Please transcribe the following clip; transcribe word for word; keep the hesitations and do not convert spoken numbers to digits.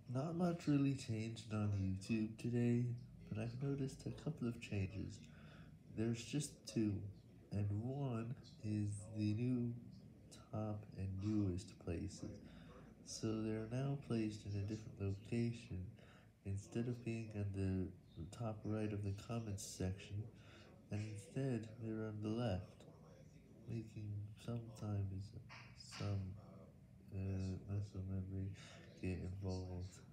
Not much really changed on YouTube today, but I've noticed a couple of changes. There's just two, and one is the new top and newest places. So they're now placed in a different location. Instead of being on the top right of the comments section, and instead they're on the left, making sometimes some uh, muscle memory get involved.